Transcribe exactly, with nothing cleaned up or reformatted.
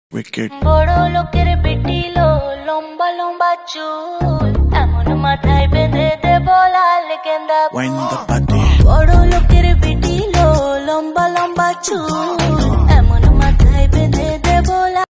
Wicked. বড় লোকের বেটিলো লম্বা লম্বা চুল এমন মাথায় বেঁধে দেব লাল গেন্দা Wind the body. বড় লোকের বেটিলো লম্বা লম্বা চুল